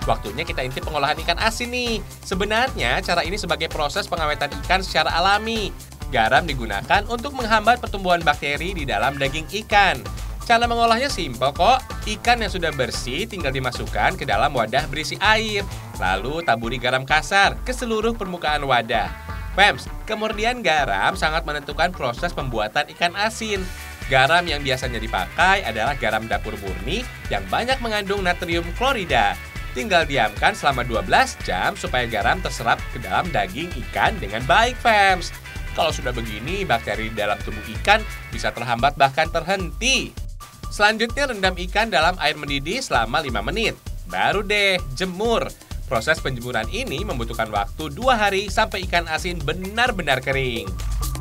waktunya kita intip pengolahan ikan asin nih. Sebenarnya cara ini sebagai proses pengawetan ikan secara alami. Garam digunakan untuk menghambat pertumbuhan bakteri di dalam daging ikan. Cara mengolahnya simpel kok. Ikan yang sudah bersih tinggal dimasukkan ke dalam wadah berisi air. Lalu taburi garam kasar ke seluruh permukaan wadah. Pems, kemudian garam sangat menentukan proses pembuatan ikan asin. Garam yang biasanya dipakai adalah garam dapur murni yang banyak mengandung natrium klorida. Tinggal diamkan selama 12 jam supaya garam terserap ke dalam daging ikan dengan baik, Pems. Kalau sudah begini, bakteri di dalam tubuh ikan bisa terhambat bahkan terhenti. Selanjutnya rendam ikan dalam air mendidih selama 5 menit. Baru deh, jemur. Proses penjemuran ini membutuhkan waktu 2 hari sampai ikan asin benar-benar kering.